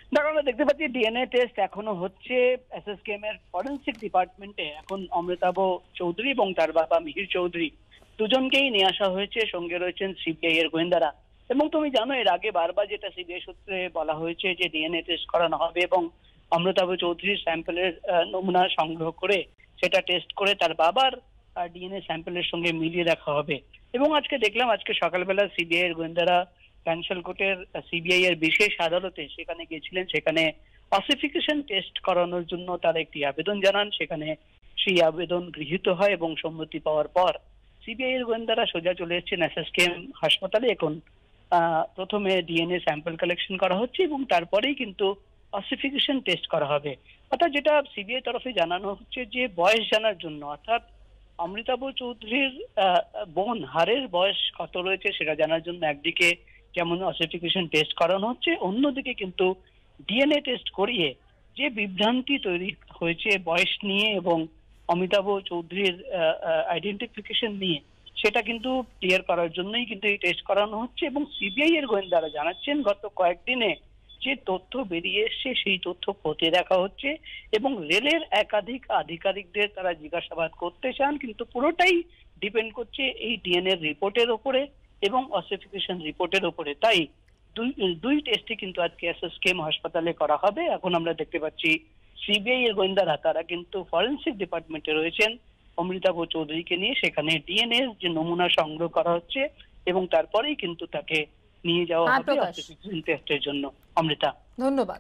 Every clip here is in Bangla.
দেখো, আমরা দেখতে পাচ্ছি ডিএনএ টেস্ট এখনো হচ্ছে এসএসকেএম এর ফরেনসিক ডিপার্টমেন্টে। এখন অমৃতাভ চৌধুরী এবং তার বাবা মিহির চৌধুরী দুজনকেই নিয়ে আসা হয়েছে, সঙ্গে রয়েছেন সিবিআই এর গোয়েন্দারা। এবং তুমি জানো, এর আগে বারবার যেটা সিবিআই সূত্রে বলা হয়েছে যে ডিএনএ টেস্ট করানো হবে এবং অমৃতাভ চৌধুরীর স্যাম্পলের নমুনা সংগ্রহ করে সেটা টেস্ট করে তার বাবার ডিএনএ স্যাম্পলের সঙ্গে মিলিয়ে দেখা হবে। এবং আজকে দেখলাম, আজকে সকালবেলা সিবিআই এর গোয়েন্দারা ক্যান্সাল কোর্টের সিবিআই এর বিশেষ আদালতে সেখানে গিয়েছিলেন। সেখানে অসিফিকেশন টেস্ট করানোর জন্য তারা একটি আবেদন জানান। সেখানে সেই আবেদন গৃহীত হয় এবং সম্মতি পাওয়ার পর সিবিআই এর গোয়েন্দারা সোজা চলে এসেছেন এসএসকেএম হাসপাতালে। এখন প্রথমে ডিএনএ স্যাম্পল কালেকশন করা হচ্ছে এবং তারপরেই কিন্তু অসিফিকেশন টেস্ট করা হবে। অর্থাৎ যেটা সিবিআই তরফে জানানো হচ্ছে যে বয়স জানার জন্য, অর্থাৎ অমৃতাভ চৌধুরীর বোন হারের বয়স কত রয়েছে সেটা জানার জন্য একদিকে যেমন অসিফিকেশন টেস্ট করানো হচ্ছে, অন্যদিকে কিন্তু ডিএনএ টেস্ট করিয়ে যে বিভ্রান্তি তৈরি হয়েছে বয়স নিয়ে এবং অমিতাভ চৌধুরীর আইডেন্টিফিকেশন নিয়ে, সেটা কিন্তু ক্লিয়ার করার জন্যই কিন্তু এই টেস্ট করানো হচ্ছে। এবং সিবিআই এর গোয়েন্দারা জানাচ্ছেন গত কয়েকদিনে যে তথ্য বেরিয়ে এসছে সেই তথ্য খতিয়ে দেখা হচ্ছে এবং রেলের একাধিক আধিকারিকদের তারা জিজ্ঞাসাবাদ করতে চান, কিন্তু পুরোটাই ডিপেন্ড করছে এই ডিএনএ রিপোর্টের উপরে এবং অসিফিকেশন রিপোর্টের উপরে। তাই দুই টেস্টই কিন্তু আজকে এসএসকেএম হাসপাতালে করা হবে। এখন আমরা দেখতে পাচ্ছি সিবিআই এর গোয়েন্দারা তারা কিন্তু ফরেনসিক ডিপার্টমেন্টে রয়েছেন অমৃতাভ চৌধুরীকে নিয়ে। সেখানে ডিএনএ যে নমুনা সংগ্রহ করা হচ্ছে এবং তারপরেই কিন্তু তাকে নিয়ে যাওয়া হবে অসিফিকেশন টেস্টের জন্য। অমৃতা, ধন্যবাদ।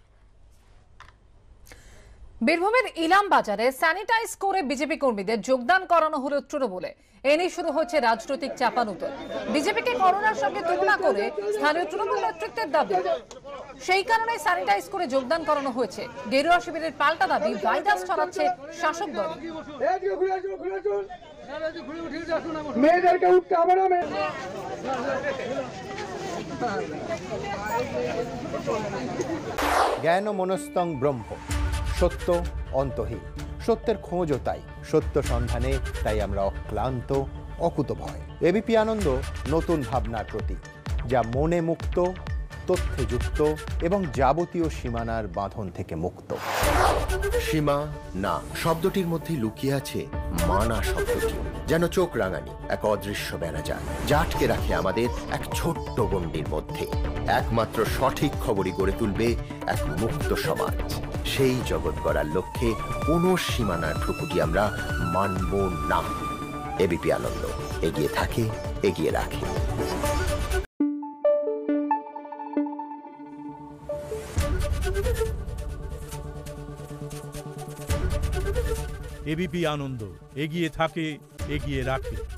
বীরভূমের ইলাম বাজারে স্যানিটাইজ করে বিজেপি কর্মীদের যোগদান করানো হলো তৃণমূলে। এ নিয়ে শুরু হয়েছে রাজনৈতিক চাপানুতর। বিজেপিকে করোনার সঙ্গে তুলনা করে স্থানীয় তৃণমূল নেতৃত্বের দাবি সেই কারণে স্যানিটাইজ করে যোগদান করানো হয়েছে। গেরুয়া শিবিরের পাল্টা দাবি ভাইরাস ছড়াচ্ছে শাসক দল। জ্ঞান মনস্তং ব্রহ্ম, সত্য অন্তহীন। সত্যের খোঁজও তাই, সত্য সন্ধানে তাই আমরা অক্লান্ত অকুতভয়। এবিপি আনন্দ নতুন ভাবনার প্রতীক, যা মনে মুক্ত, তথ্যে যুক্ত এবং যাবতীয় সীমানার বাঁধন থেকে মুক্ত। সীমা না শব্দটির মধ্যে লুকিয়ে আছে মানা শব্দটি, যেন চোখ রাঙানি এক অদৃশ্য বেড়াজাল, যা আটকে রাখে আমাদের এক ছোট্ট গণ্ডির মধ্যে। একমাত্র সঠিক খবরই গড়ে তুলবে এক মুক্ত সমাজ। সেই জগৎ গড়ার লক্ষ্যে কোনো সীমানার ঠুকুটি আমরা মানব না। এবিপি আনন্দ এগিয়ে থাকে, এগিয়ে রাখে। এবিপি আনন্দ এগিয়ে থাকে, এগিয়ে রাখে।